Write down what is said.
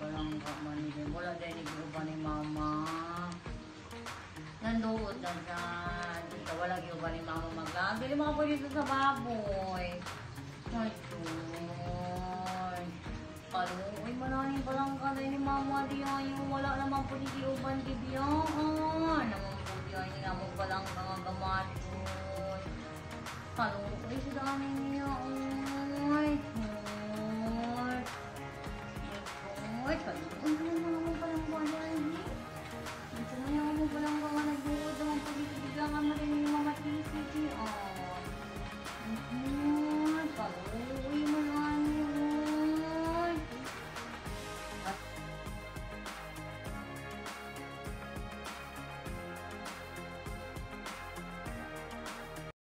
palang kamanigin. Wala din ko pa ni mama. Nandoon na dyan. Dito wala ko pa ni mama maglagi. Lima ko dito sa baboy. Ay, ano, ay maraming palang kalay ni mama diyan. Wala naman po dito uban dibiyaan. Naman po diyan naman palang kagamaton. Ano, ay sa dami niya. Ay,